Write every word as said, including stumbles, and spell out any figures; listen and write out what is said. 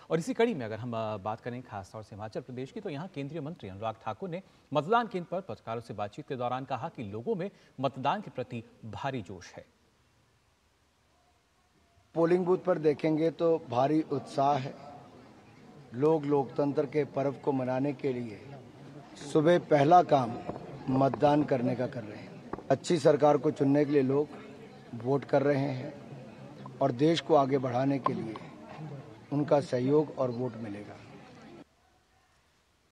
और इसी कड़ी में अगर हम बात करें खासतौर से हिमाचल प्रदेश की, तो यहाँ केंद्रीय मंत्री अनुराग ठाकुर ने मतदान केंद्र पर पत्रकारों से बातचीत के दौरान कहा कि लोगों में मतदान के प्रति भारी जोश है। पोलिंग बूथ पर देखेंगे तो भारी उत्साह है। लोग लोकतंत्र के पर्व को मनाने के लिए सुबह पहला काम मतदान करने का कर रहे हैं। अच्छी सरकार को चुनने के लिए लोग वोट कर रहे हैं और देश को आगे बढ़ाने के लिए उनका सहयोग और वोट मिलेगा।